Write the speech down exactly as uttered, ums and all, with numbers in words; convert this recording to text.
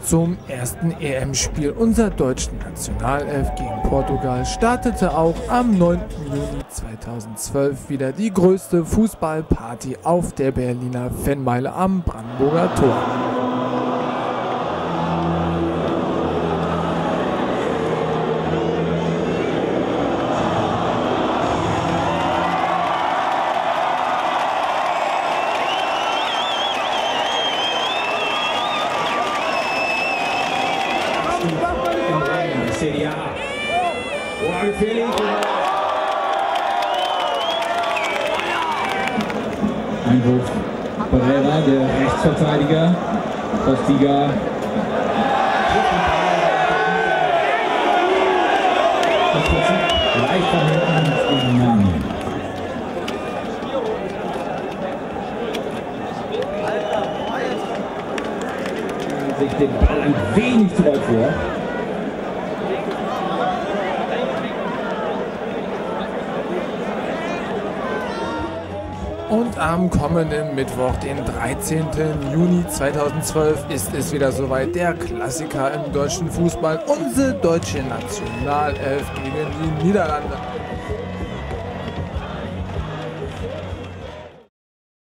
zum ersten E M-Spiel unserer deutschen Nationalelf gegen Portugal startete auch am neunten Juni zweitausendzwölf wieder die größte Fußballparty auf der Berliner Fanmeile am Brandenburger Tor. Serie A. Oh, gefährlich. Einwurf. Pereira, der Rechtsverteidiger. Postiga. Leicht von hinten in Nami. Sich den Ball ein wenig zu weit vor. Und am kommenden Mittwoch, den dreizehnten Juni zweitausendzwölf, ist es wieder soweit, der Klassiker im deutschen Fußball, unsere deutsche Nationalelf gegen die Niederlande.